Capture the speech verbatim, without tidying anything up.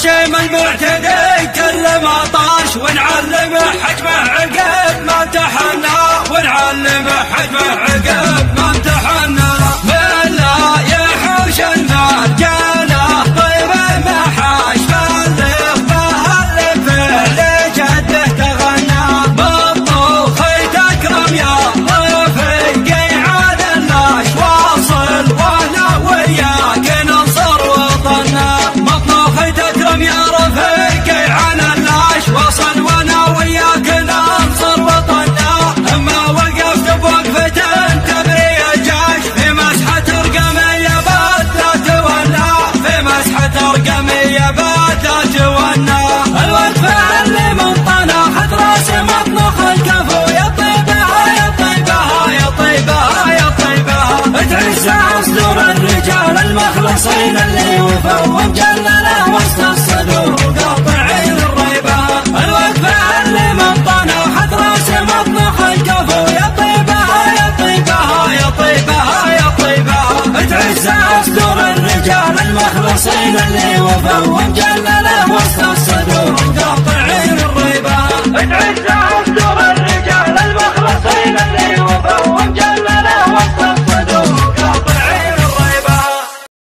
هاشم المعتدي كل ما طاش ونعلمه حجمه عقب ما امتحنا ونعلمه حجمه عقب ما امتحنا ولا يحوش المال جانا طيب ما حاش بلغ بهالف لجده تغنى بالطوخ تكرم يا رفيقي عاد الناش واصل وانا وياك ننصر وطننا مطنوخ تكرم يا رفيقي عن الناش واصل وانا وياك ننصر وطننا اما وقفت بوقفة تبري الجيش في مسحة رقمية بات لا تولى في مسحة رقمية بات لا تولى الوقفة اللي من طناخت راس مطنوخ الكفو يا طيبها يا طيبها يا طيبها يا طيبها تعز صدور الرجال المخلصين اللي وفوا ومجلله وسط الصدور قاطعين الريبة الوقفة اللي من طناخت راس مطنوخ الكفو يا طيبها يا طيبها يا طيبها يا طيبها تعز صدور الرجال المخلصين اللي وفوا ومجلله